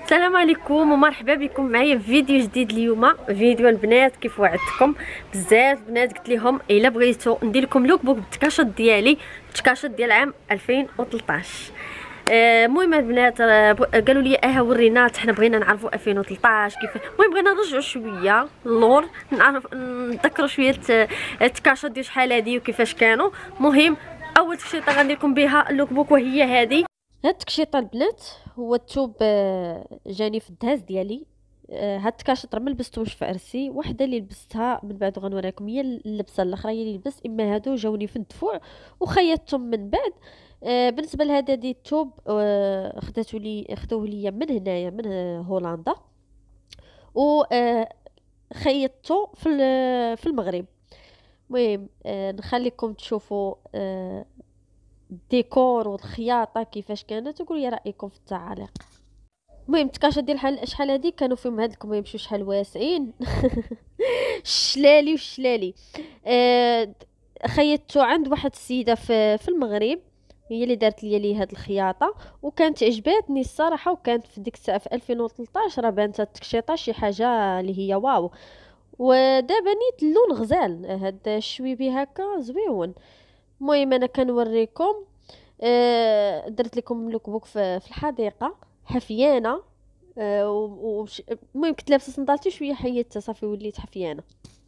السلام عليكم ومرحبا بكم معايا في فيديو جديد. اليوم فيديو البنات كيف وعدتكم بزاف البنات، قلت لهم الا بغيتو ندير لكم لوك بوك بالتكاشط ديالي، التكاشط ديال عام 2013. المهم البنات قالوا لي ورينا حنا بغينا نعرفوا 2013 كيف. المهم بغينا نرجعوا شويه اللور، نعرف نذكروا شويه التكاشط ديال شحال هادي وكيفاش كانوا. المهم اول تكشيطه غندير لكم بها اللوك بوك وهي هذه. هاد التكشيطه البنات هو الثوب جاني في الدهاز ديالي. هاد التكاشط راه ما لبستهمش في عرسي، وحده اللي لبستها من بعد غنوريكم هي اللبسه الاخرى هي اللي لبست. اما هادو جاوني في الدفوع وخيطتهم من بعد. بالنسبه لهذا دي الثوب خدوه لي من هنايا من هولندا، و خيطته في المغرب. المهم نخليكم تشوفوا الديكور والخياطه كيفاش كانت، وقولوا لي رايكم في التعاليق. المهم التكاشط ديال شحال هادي كانوا فيهم هاد ما يمشيو شحال واسعين. الشلالي خيطته عند واحد السيده في المغرب، هي اللي دارت لي هاد الخياطه وكانت عجباتني الصراحه. وكانت في ديك الساعه في 2013 راه بانت التكشيطه شي حاجه اللي هي واو. ودابا نيت اللون غزال، هاد الشويبي هكا زويون. المهم انا كنوريكم درت لكم لوك بوك في الحديقه حفيانه. المهم كنت لابسه صندالتي شويه حيدتها صافي وليت حفيانه.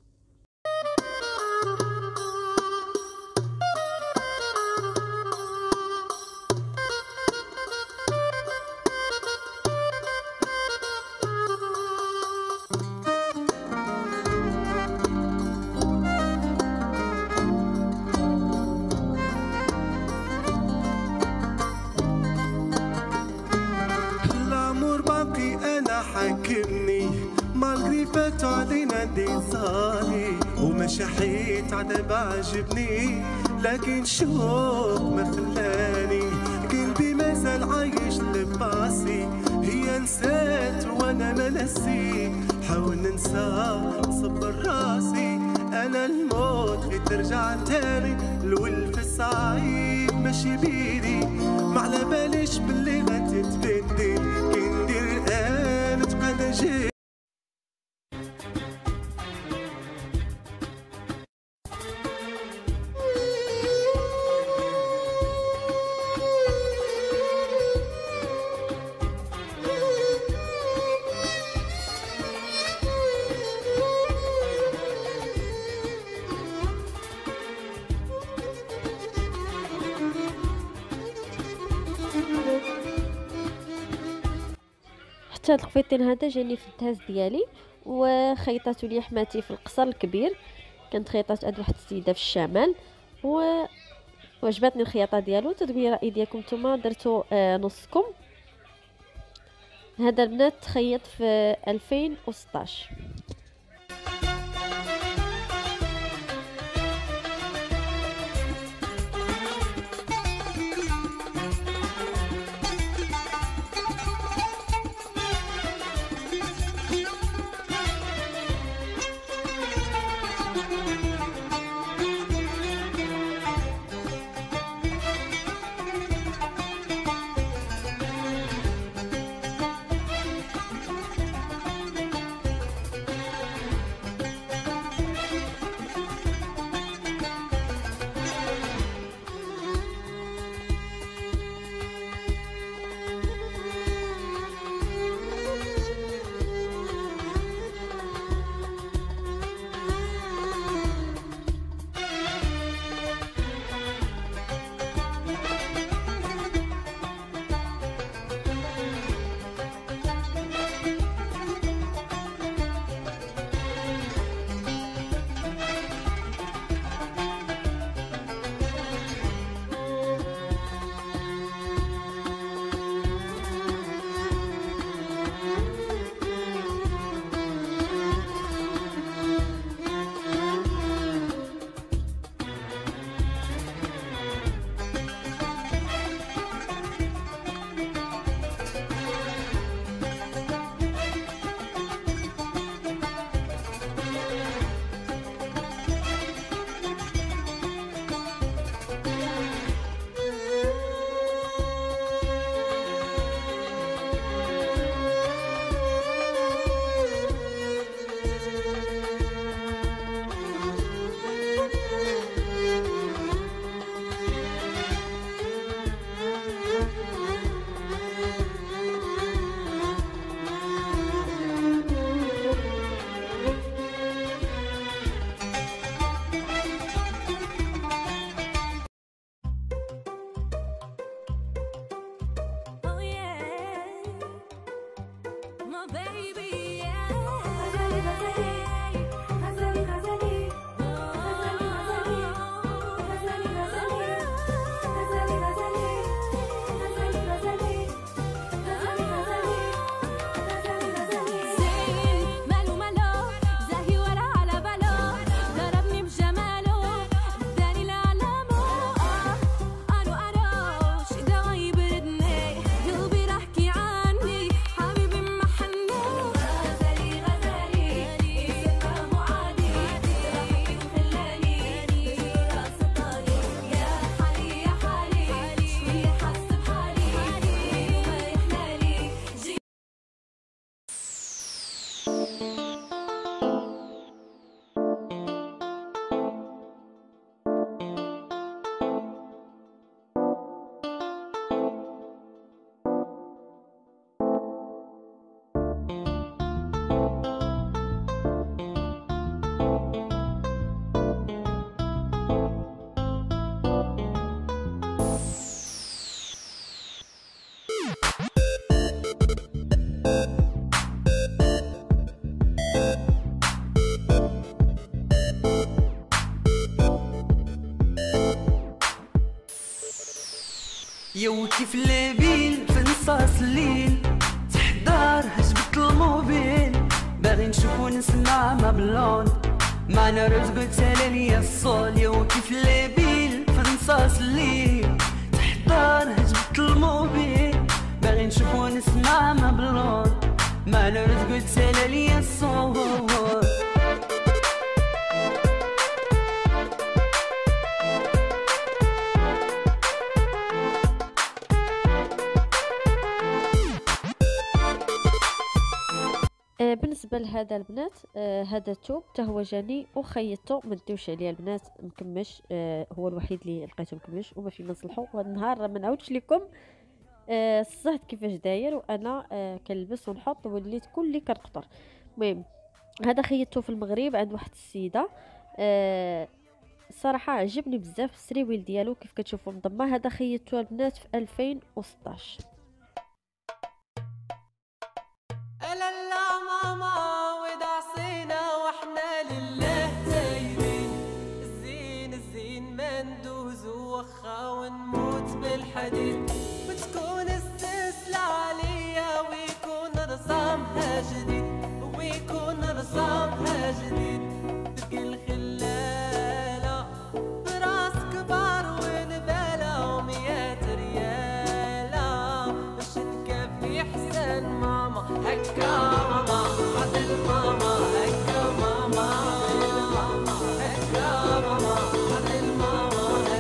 حاكمني مالغري فاتو علينا دي صالي وماشي حيت عذاب عجبني، لكن شوق ما خلاني قلبي مازال عايش لباسي. هي نسات وانا ما نسي، حاول ننسى نصبر راسي. انا الموت غير ترجع تاني الولف الصعيب ماشي بيدي، ما على باليش باللي غتتبدل كي ندير انا تقعد نجي. حتى هاد الخفيطين هذا جاني في الدهاز ديالي وخيطاتو لي حماتي في القصر الكبير. كانت خيطات عند واحد السيده في الشمال وعجبتني الخياطه ديالو. تدوي راي ديالكم نتوما درتو نصكم. هذا البنات تخيط في 2016. يو كيف لابيل في نصاص الليل تحضر هجبت الموبيل باغي نشوف ونسمع ما بلون معنا رزق تسالي الصول. يو كيف لابيل في نصاص الليل تحضر هجبت الموبيل باغي نشوف ونسمع ما بلون معنا رزق تسالي الصول. بالنسبه لهذا البنات هذا الثوب حتى هو جاني وخيطته ما ديوش عليه البنات مكمش، هو الوحيد اللي لقيته مكمش وما في ما نصلحو. وهذا النهار راه ما نعاودش لكم الصهد كيفاش داير وانا كنلبس ونحط وليت كلي كنقطر. المهم هذا خيطته في المغرب عند واحد السيده، الصراحه عجبني بزاف السريويل ديالو كيف كتشوفوا مضمه. هذا خيطته البنات في 2016. ونموت بالحديد وتكون السلسلة عليا ويكون رسامها جديد ويكون رسامها جديد. تبقي الخلالة براس كبار ونبالة وميات ريالة باش نكفي حسن ماما هكا ماما عدل ماما هكا ماما هكا ماما عدل ماما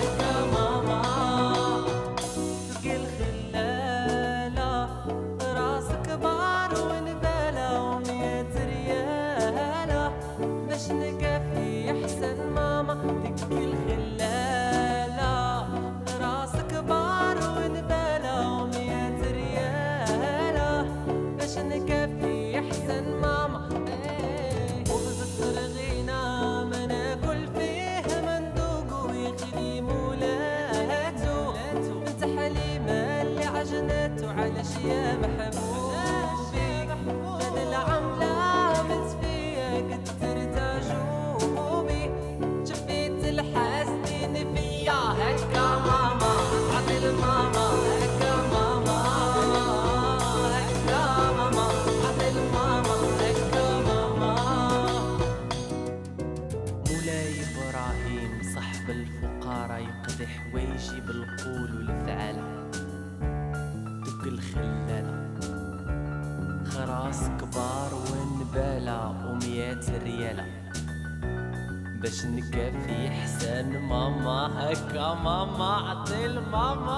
يا محبوبي بدل العملة عملت فيا كترت عجوبي شفيت الحاسدين فيا هكا ماما عدل ماما هكا ماما هكا ماما عدل ماما هكا ماما. مولاي إبراهيم صاحب الفقراء يقضي حوايجي بالقول والفعل الخلالة خراس كبار ونبالة وميات ريالة باش نكفي حسن ماما هكا ماما عطيل ماما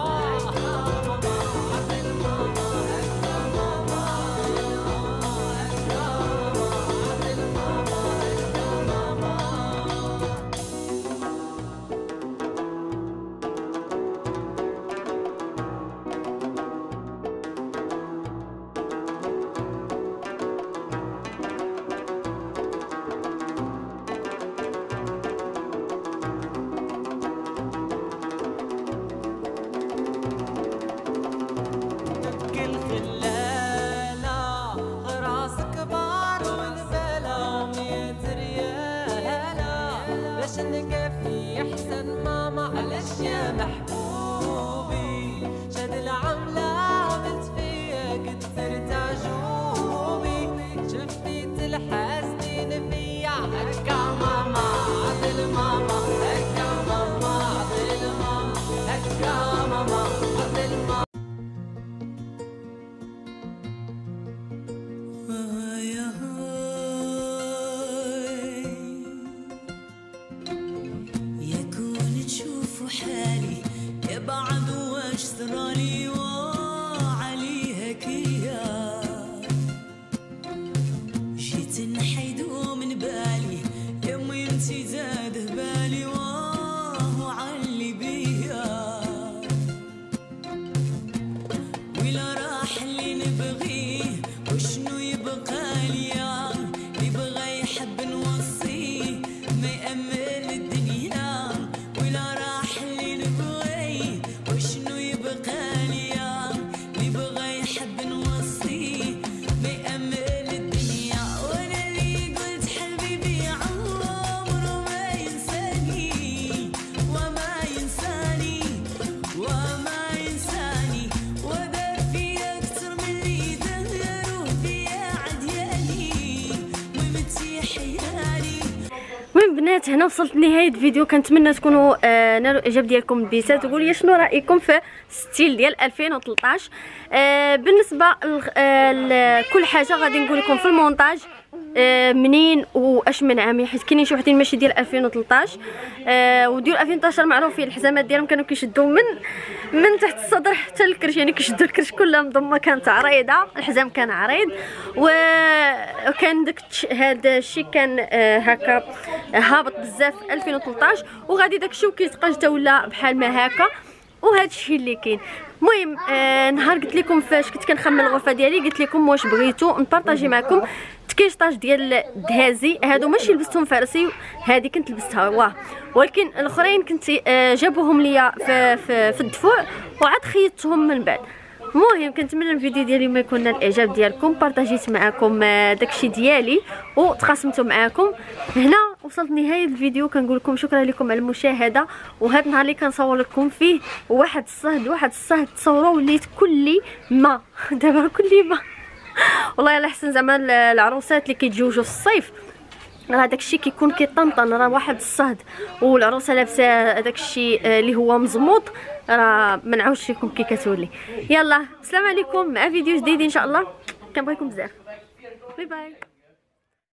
عطيل ماما هكا ماما هكا ماما عطيل ماما هكا ماما. نكفي احسن ماما علاش يا محبوبي شاد العملة عملت فيا كترت عجوبي شفيت الحاسدين فيا هكا ماما عدل ماما هكا ماما عدل ماما هكا ماما عدل ماما. حالي يا بعد واش صرالي وعليها كيا جيت البنات هنا وصلت لنهايه الفيديو. كنتمنى تكونوا نالوا الاعجاب ديالكم البيسات. وقولوا لي شنو رايكم في ستيل ديال 2013. بالنسبه لكل حاجه غادي نقول لكم في المونتاج منين واش من عامي، حيت كاينين شي وحدين ماشي ديال 2013 وديال 2013 معروفين الحزامات ديالهم كانوا كيشدوا من تحت الصدر حتى الكرش، يعني كيشدوا الكرش كلها مضمه، كانت عريضه، الحزام كان عريض وكان داك هذا الشيء كان هكا هابط بزاف في 2013 وغادي داك الشيء كيتبقى حتى ولا بحال ما هكا. وهذا الشيء اللي كاين. المهم نهار قلت لكم فاش كنت كنخمم الغرفه ديالي قلت لكم واش بغيتو نبارطاجي معكم تكيشطاج ديال الدهازي. هادو ماشي لبستهم فارسي، هذه كنت لبستها واه، ولكن الاخرين كنت جابوهم ليا في الدفوع وعاد خيطتهم من بعد. المهم كنتمنى الفيديو ديالي ما يكون نال الاعجاب ديالكم، بارطاجيت معكم داكشي ديالي وتقاسمته معكم. هنا وصلت نهايه الفيديو، كنقول لكم شكرا لكم على المشاهده. وهذا النهار اللي كنصور لكم فيه واحد الصهد تصوروا وليت كل ما دابا كل ما والله على حسن زعما العروسات اللي كيتزوجوا في الصيف راه داكشي كيكون كيطنطن، راه واحد الصهد والعروسه لابسه داكشي اللي هو مزموط، راه ما نعاودش لكم كي كتولي. يلا السلام عليكم مع فيديو جديد ان شاء الله، كنبغيكم بزاف، باي باي.